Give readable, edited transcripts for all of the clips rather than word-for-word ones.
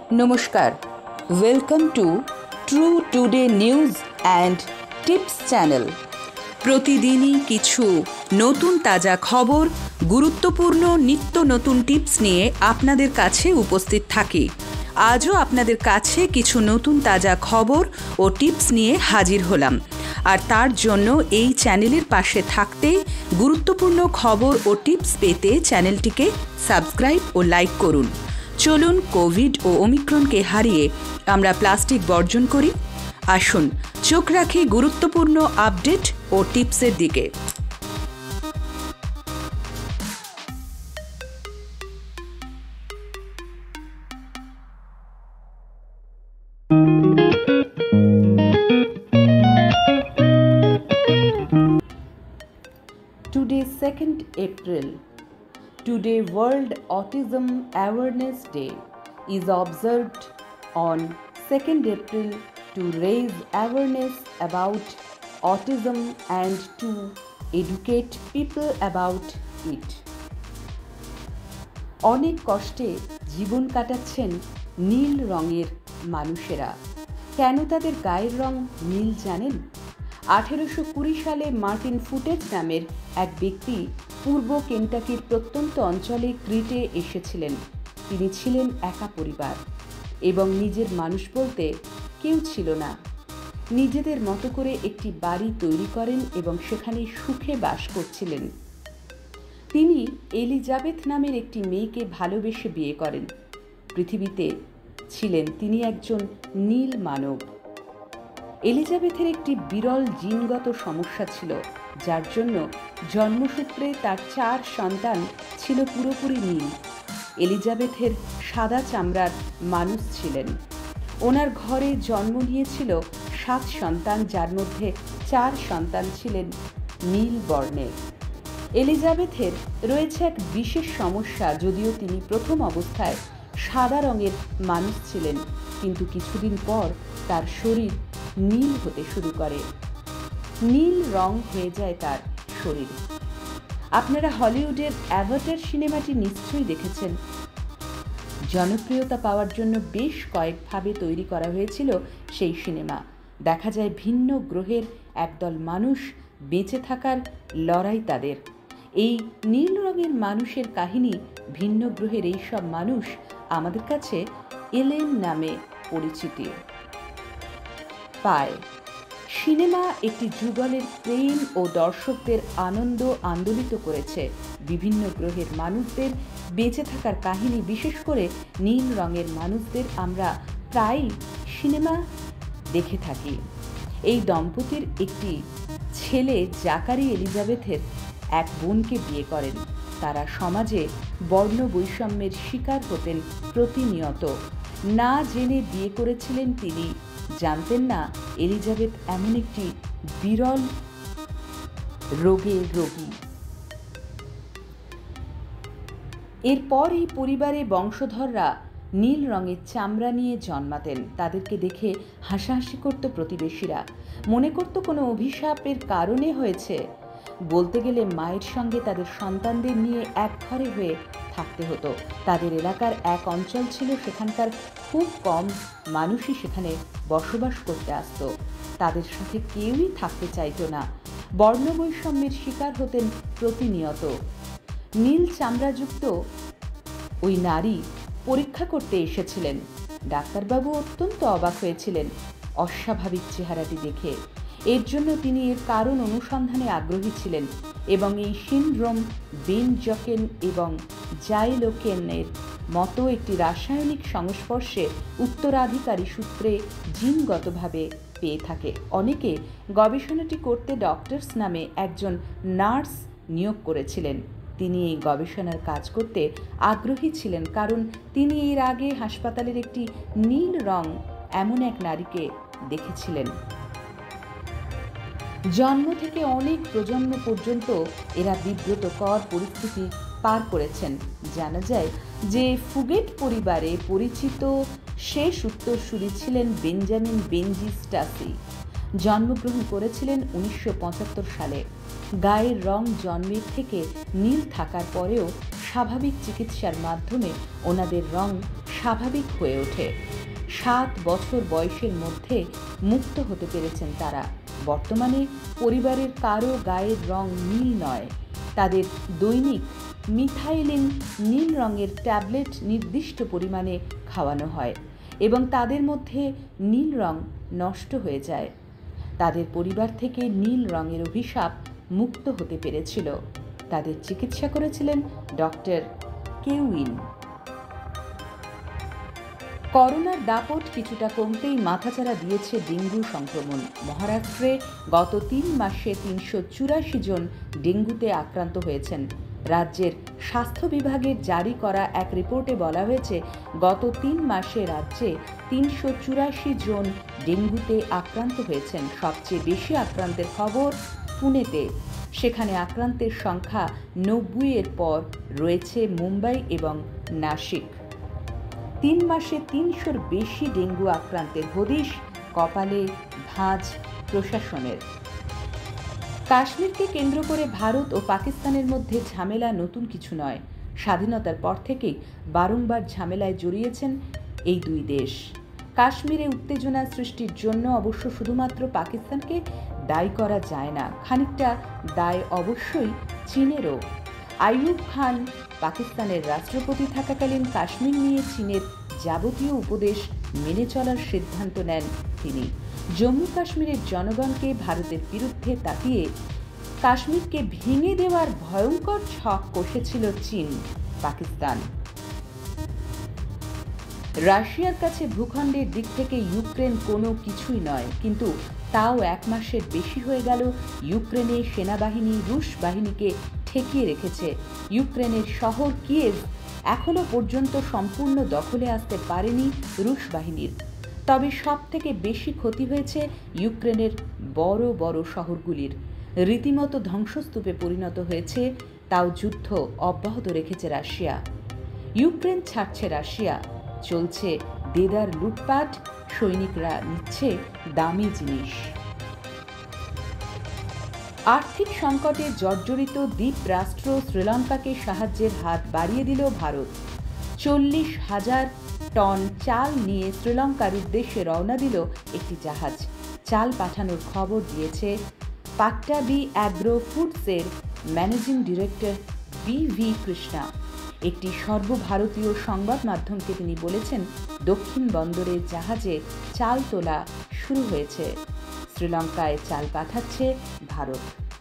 নমস্কার, welcome to true today news and tips channel. প্রতিদিনই কিছু নতুন তাজা খবর, গুরুত্বপূর্ণ নিত্য নতুন টিপস নিয়ে আপনাদের কাছে উপস্থিত থাকি। আজও আপনাদের কাছে কিছু নতুন তাজা খবর ও টিপস নিয়ে হাজির হলাম। আর তার জন্য এই চ্যানেলের পাশে থাকতে, গুরুত্বপূর্ণ খবর ও টিপস পেতে চ্যানেলটিকে সাবস্ক্রাইব ও লাইক করুন। চলুন কোভিড ও ওমিক্রনকে হারিয়ে আমরা প্লাস্টিক বর্জন করি। আসুন চোখ রাখি গুরুত্বপূর্ণ আপডেট ও টিপসের দিকে। Today 2nd April. Today World Autism Awareness Day is observed on 2nd April to raise awareness about autism and to educate people about it. অনেক কষ্টে জীবন কাটাচ্ছেন নীল রঙের মানুষেরা। কেন তাদের গায়ের রং নীল জানেন? 1820 সালে মার্টিন ফুটেজ নামের এক ব্যক্তি পূর্ব কেন্টাকির প্রত্যন্ত অঞ্চলে ক্রিটে এসেছিলেন। তিনি ছিলেন একা পরিবার এবং নিজের মানুষ বলতে কেউ ছিল না। নিজেদের মতো করে একটি বাড়ি তৈরি করেন এবং সেখানে সুখে বাস করছিলেন। তিনি এলিজাবেথ নামের একটি মেয়েকে ভালোবেসে বিয়ে করেন। পৃথিবীতে ছিলেন তিনি একজন নীল মানব। এলিজাবেথের একটি বিরল জিনগত সমস্যা ছিল, যার জন্য জন্মসূত্রে তার 4 সন্তান ছিল পুরোপুরি নীল। এলিজাবেথের সাদা চামড়ার মানুষ ছিলেন। ওনার ঘরে জন্ম নিয়েছিল 7 সন্তান, যার মধ্যে 4 সন্তান ছিলেন নীল বর্ণের। এলিজাবেথের রয়েছে এক বিশেষ সমস্যা। যদিও তিনি প্রথম অবস্থায় সাদা রঙের মানুষ ছিলেন, কিন্তু কিছুদিন পর তার শরীর নীল হতে শুরু করে। নীল রং হয়ে যায় তার শরীর। আপনারা হলিউডের অ্যাভাটার সিনেমাটি নিশ্চয়ই দেখেছেন। জনপ্রিয়তা পাওয়ার জন্য বেশ কয়েকভাবে তৈরি করা হয়েছিল সেই সিনেমা। দেখা যায় ভিন্ন গ্রহের একদল মানুষ বেঁচে থাকার লড়াই তাদের। এই নীল রঙের মানুষের কাহিনী, ভিন্ন গ্রহের এই সব মানুষ আমাদের কাছে এলেন নামে পরিচিতি পায়। সিনেমা একটি যুগলের প্রেম ও দর্শকদের আনন্দ আন্দোলিত করেছে। বিভিন্ন গ্রহের মানুষদের বেঁচে থাকার কাহিনী, বিশেষ করে নীল রঙের মানুষদের আমরা প্রায়ই সিনেমা দেখে থাকি। এই দম্পতির একটি ছেলে জাকারি এলিজাবেথের এক বোনকে বিয়ে করেন। তারা সমাজে বর্ণ বৈষম্যের শিকার হতেন প্রতিনিয়ত। না জেনে বিয়ে করেছিলেন তিনি। জানতেন না এলিজাবেথ এমন একটি বিরল রোগের রোগী। এরপর এই পরিবারে বংশধররা নীল রঙের চামড়া নিয়ে জন্মাতেন। তাদেরকে দেখে হাসাহাসি করত প্রতিবেশীরা, মনে করত কোনো অভিশাপের কারণে হয়েছে। বলতে গেলে মায়ের সঙ্গে তাদের সন্তানদের নিয়ে এক ঘরে হয়ে থাকতে হতো। তাদের এলাকার এক অঞ্চল ছিল, সেখানকার খুব কম মানুষই সেখানে বসবাস করতে আসত। তাদের সাথে কেউই থাকতে চাইতো না। বর্ণবৈষম্যের শিকার হতেন প্রতিনিয়ত। নীল চামড়াযুক্ত ওই নারী পরীক্ষা করতে এসেছিলেন। ডাক্তারবাবু অত্যন্ত অবাক হয়েছিলেন অস্বাভাবিক চেহারাটি দেখে। এর জন্য তিনি এর কারণ অনুসন্ধানে আগ্রহী ছিলেন এবং এই সিনড্রোম বেনজকেন এবং জাইলোকেনের মতো একটি রাসায়নিক সংস্পর্শে উত্তরাধিকারী সূত্রে জিনগতভাবে পেয়ে থাকে। অনেকে গবেষণাটি করতে ডক্টরস নামে একজন নার্স নিয়োগ করেছিলেন। তিনি এই গবেষণার কাজ করতে আগ্রহী ছিলেন কারণ তিনি এর আগে হাসপাতালের একটি নীল রং এমন এক নারীকে দেখেছিলেন। জন্ম থেকে অনেক প্রজন্ম পর্যন্ত এরা বিব্রতকর পরিস্থিতি পার করেছেন। জানা যায় যে ফুগেট পরিবারে পরিচিত শেষ উত্তরসূরি ছিলেন বেঞ্জামিন বেনজি স্টাসি। জন্মগ্রহণ করেছিলেন 1975 সালে। গায়ের রং জন্মের থেকে নীল থাকার পরেও স্বাভাবিক চিকিৎসার মাধ্যমে ওনাদের রং স্বাভাবিক হয়ে ওঠে। 7 বছর বয়সের মধ্যে মুক্ত হতে পেরেছেন তারা। বর্তমানে পরিবারের কারো গায়ের রং নীল নয়। তাদের দৈনিক মিথাইলিন নীল রঙের ট্যাবলেট নির্দিষ্ট পরিমাণে খাওয়ানো হয় এবং তাদের মধ্যে নীল রং নষ্ট হয়ে যায়। তাদের পরিবার থেকে নীল রঙের অভিশাপ মুক্ত হতে পেরেছিল। তাদের চিকিৎসা করেছিলেন ডক্টর কেউইন। করোনার দাপট কিছুটা কমতেই মাথাচাড়া দিয়েছে ডেঙ্গু সংক্রমণ। মহারাষ্ট্রে গত 3 মাসে 384 জন ডেঙ্গুতে আক্রান্ত হয়েছেন। রাজ্যের স্বাস্থ্য বিভাগের জারি করা এক রিপোর্টে বলা হয়েছে, গত 3 মাসে রাজ্যে 384 জন ডেঙ্গুতে আক্রান্ত হয়েছেন। সবচেয়ে বেশি আক্রান্তের খবর পুনেতে। সেখানে আক্রান্তের সংখ্যা 90-এর পর রয়েছে মুম্বাই এবং নাসিক। 3 মাসে 300-র বেশি ডেঙ্গু আক্রান্তের হদিশ কপালে ভাঁজ প্রশাসনের। কাশ্মীরকে কেন্দ্র করে ভারত ও পাকিস্তানের মধ্যে ঝামেলা নতুন কিছু নয়। স্বাধীনতার পর থেকেই বারংবার ঝামেলায় জড়িয়েছেন এই দুই দেশ। কাশ্মীরে উত্তেজনা সৃষ্টির জন্য অবশ্য শুধুমাত্র পাকিস্তানকে দায়ী করা যায় না, খানিকটা দায় অবশ্যই চীনেরও। আইয়ুব খান পাকিস্তানের রাষ্ট্রপতি থাকাকালীন কাশ্মীর নিয়ে চীনের যাবতীয় উপদেশ মেনে চলার সিদ্ধান্ত নেন তিনি। জম্মু কাশ্মীরের জনগণকে ভারতের বিরুদ্ধে তাকিয়ে কাশ্মীরকে ভেঙে দেওয়ার ভয়ঙ্কর ছক কষেছিল চীন। পাকিস্তান রাশিয়ার কাছে ভূখণ্ডের দিক থেকে ইউক্রেন কোনো কিছুই নয়, কিন্তু তাও 1 মাসের বেশি হয়ে গেল ইউক্রেনে সেনাবাহিনী রুশ বাহিনীকে ঠেকিয়ে রেখেছে। ইউক্রেনের শহর কিয়েভ এখনো পর্যন্ত সম্পূর্ণ দখলে আসতে পারেনি রুশ বাহিনীর। তবে সবথেকে বেশি ক্ষতি হয়েছে ইউক্রেনের বড় বড় শহরগুলির। রীতিমতো ধ্বংসস্তূপে পরিণত হয়েছে, তাও যুদ্ধ অব্যাহত রেখেছে রাশিয়া। ইউক্রেন ছাড়ছে রাশিয়া, চলছে দেদার লুটপাট, সৈনিকরা নিচ্ছে দামি জিনিস। আর্থিক সংকটে জর্জরিত দ্বীপ রাষ্ট্র শ্রীলঙ্কাকে সাহায্যের হাত বাড়িয়ে দিল ভারত। 40,000 টন চাল নিয়ে শ্রীলঙ্কার উদ্দেশ্যে রওনা দিল একটি জাহাজ। চাল পাঠানোর খবর দিয়েছে পাট্টাবি অ্যাগ্রো ফুডসের ম্যানেজিং ডিরেক্টর বি.ভি. কৃষ্ণা। একটি সর্বভারতীয় সংবাদ মাধ্যমকে তিনি বলেছেন, দক্ষিণ বন্দরে জাহাজে চাল তোলা শুরু হয়েছে। শ্রীলঙ্কায় চাল পাঠাচ্ছে ভারত।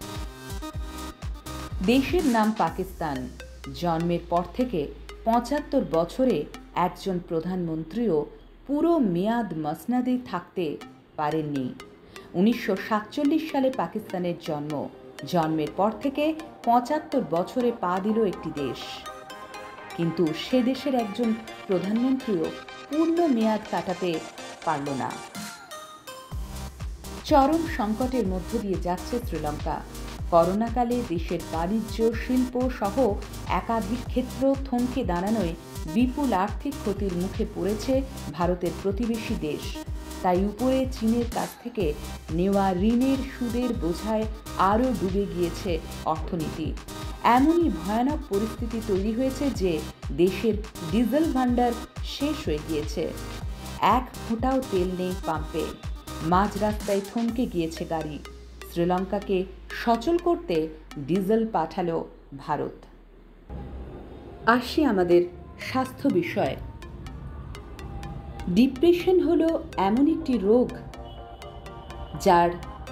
দেশের নাম পাকিস্তান। জন্মের পর থেকে 75 বছরে একজন প্রধানমন্ত্রীও পুরো মেয়াদ মসনদে থাকতে পারেননি। 1947 সালে পাকিস্তানের জন্ম। জন্মের পর থেকে 75 বছরে পা দিল একটি দেশ, কিন্তু সে দেশের একজন প্রধানমন্ত্রীও পূর্ণ মেয়াদ কাটাতে পারল না। চরম সংকটের মধ্য দিয়ে যাচ্ছে শ্রীলঙ্কা। করোনাকালে দেশের বাণিজ্য, শিল্প সহ একাধিক ক্ষেত্র থমকে দাঁড়ানোয় বিপুল আর্থিক ক্ষতির মুখে পড়েছে ভারতের প্রতিবেশী দেশ। তাই উপরে চীনের কাছ থেকে নেওয়া ঋণের সুদের বোঝায় আরও ডুবে গিয়েছে অর্থনীতি। এমনই ভয়ানক পরিস্থিতি তৈরি হয়েছে যে দেশের ডিজেল ভান্ডার শেষ হয়ে গিয়েছে। 1 ফোঁটাও তেল নেই পাম্পে। মাঝ রাস্তায় থমকে গিয়েছে গাড়ি। শ্রীলঙ্কাকে সচল করতে ডিজেল পাঠালো ভারত। আসি আমাদের স্বাস্থ্য বিষয়ে। ডিপ্রেশন হলো এমন একটি রোগ যার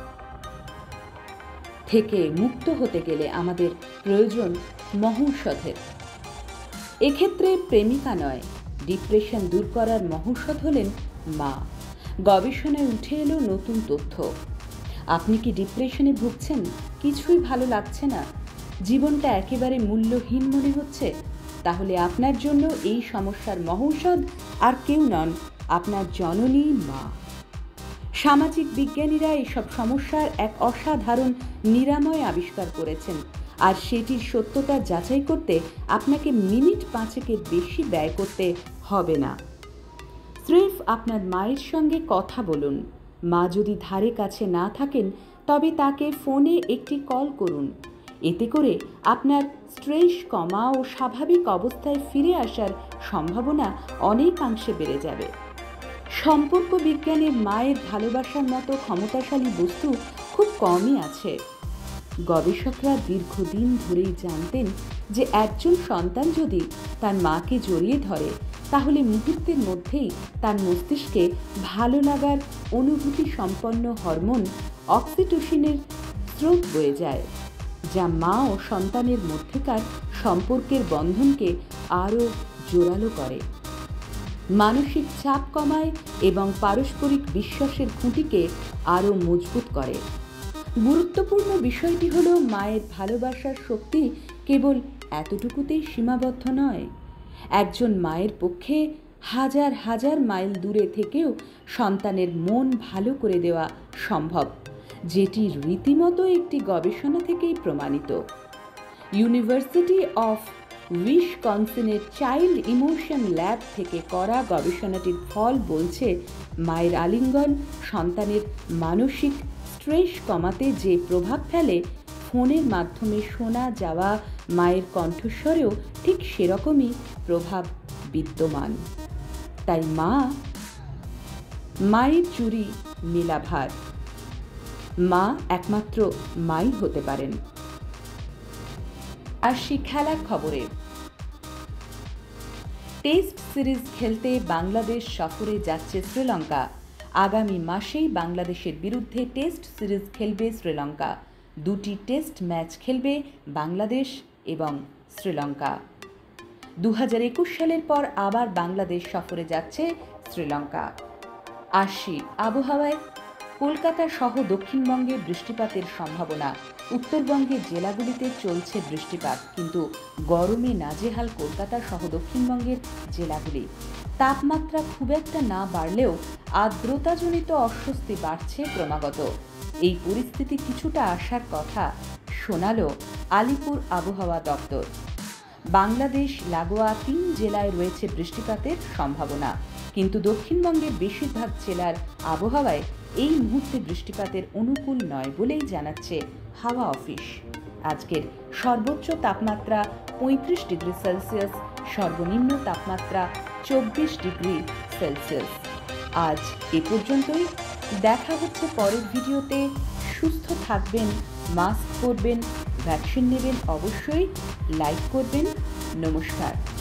থেকে মুক্ত হতে গেলে আমাদের প্রয়োজন মহৌষধের। এক্ষেত্রে প্রেমিকা নয়, ডিপ্রেশন দূর করার মহৌষধ হলেন মা। গবেষণায় উঠে এলো নতুন তথ্য। আপনি কি ডিপ্রেশনে ভুগছেন? কিছুই ভালো লাগছে না, জীবনটা একেবারে মূল্যহীন মনে হচ্ছে? তাহলে আপনার জন্য এই সমস্যার মহৌষধ আর কেউ নন, আপনার জননী মা। সামাজিক বিজ্ঞানীরা এসব সমস্যার এক অসাধারণ নিরাময় আবিষ্কার করেছেন, আর সেটির সত্যতা যাচাই করতে আপনাকে মিনিট 5-এর বেশি ব্যয় করতে হবে না। স্রেফ আপনার মায়ের সঙ্গে কথা বলুন। মা যদি ধারে কাছে না থাকেন, তবে তাকে ফোনে একটি কল করুন। এতে করে আপনার স্ট্রেস কমা ও স্বাভাবিক অবস্থায় ফিরে আসার সম্ভাবনা অনেকাংশে বেড়ে যাবে। সম্পর্ক বিজ্ঞানে মায়ের ভালোবাসার মতো ক্ষমতাশালী বস্তু খুব কমই আছে। গবেষকরা দীর্ঘদিন ধরেই জানতেন যে একজন সন্তান যদি তার মাকে জড়িয়ে ধরে তাহলে মুহূর্তের মধ্যেই তার মস্তিষ্কে ভালো লাগার অনুভূতি সম্পন্ন হরমোন অক্সিটোসিনের স্রোত বয়ে যায়, যা মা ও সন্তানের মধ্যেকার সম্পর্কের বন্ধনকে আরও জোরালো করে, মানসিক চাপ কমায় এবং পারস্পরিক বিশ্বাসের খুঁটিকে আরও মজবুত করে। গুরুত্বপূর্ণ বিষয়টি হলো মায়ের ভালোবাসার শক্তি কেবল এতটুকুতেই সীমাবদ্ধ নয়। একজন মায়ের পক্ষে হাজার হাজার মাইল দূরে থেকেও সন্তানের মন ভালো করে দেওয়া সম্ভব, যেটি রীতিমতো একটি গবেষণা থেকেই প্রমাণিত। ইউনিভার্সিটি অফ উইসকনসিনের চাইল্ড ইমোশন ল্যাব থেকে করা গবেষণাটির ফল বলছে, মায়ের আলিঙ্গন সন্তানের মানসিক স্ট্রেস কমাতে যে প্রভাব ফেলে, ফোনের মাধ্যমে শোনা যাওয়া মায়ের কণ্ঠস্বরেও ঠিক সেরকমই প্রভাব বিদ্যমান। তাই মায়ের চুরি নীলাভার, মা একমাত্র মাই হতে পারেন। আসি খেলার খবরে। টেস্ট সিরিজ খেলতে বাংলাদেশ সফরে যাচ্ছে শ্রীলঙ্কা। আগামী মাসেই বাংলাদেশের বিরুদ্ধে টেস্ট সিরিজ খেলবে শ্রীলঙ্কা। 2টি টেস্ট ম্যাচ খেলবে বাংলাদেশ এবং শ্রীলঙ্কা। 2021 সালের পর আবার বাংলাদেশ সফরে যাচ্ছে শ্রীলঙ্কা। আসি আবহাওয়ায়। কলকাতা সহ দক্ষিণবঙ্গে বৃষ্টিপাতের সম্ভাবনা। উত্তরবঙ্গের জেলাগুলিতে চলছে বৃষ্টিপাত, কিন্তু গরমে নাজেহাল কলকাতা সহ দক্ষিণবঙ্গের জেলাগুলি। তাপমাত্রা খুব একটা না বাড়লেও আর্দ্রতাজনিত অস্বস্তি বাড়ছে ক্রমাগত। এই পরিস্থিতি কিছুটা আসার কথা শোনালো আলিপুর আবহাওয়া দপ্তর। বাংলাদেশ লাগোয়া 3 জেলায় রয়েছে বৃষ্টিপাতের সম্ভাবনা, কিন্তু দক্ষিণবঙ্গের বেশিরভাগ জেলার আবহাওয়ায় এই মুহূর্তে বৃষ্টিপাতের অনুকূল নয় বলেই জানাচ্ছে হাওয়া অফিস। আজকের সর্বোচ্চ তাপমাত্রা 35 ডিগ্রি সেলসিয়াস, সর্বনিম্ন তাপমাত্রা 24 ডিগ্রি সেলসিয়াস। আজ এ পর্যন্তই। দেখা হচ্ছে পরের ভিডিওতে। সুস্থ থাকবেন, মাস্ক পরবেন, ভ্যাকসিন নেবেন অবশ্যই, লাইক করবেন। নমস্কার।